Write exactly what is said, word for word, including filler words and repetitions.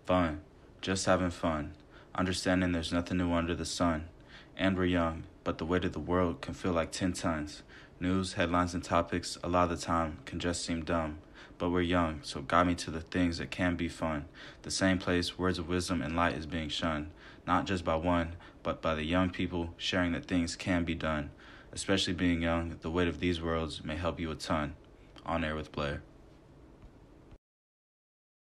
Fun. Just having fun. Understanding there's nothing new under the sun. And we're young, but the weight of the world can feel like ten tons. News, headlines, and topics a lot of the time can just seem dumb. But we're young, so guide me to the things that can be fun. The same place words of wisdom and light is being shunned. Not just by one, but by the young people sharing that things can be done. Especially being young, the weight of these worlds may help you a ton. On Air with Blair.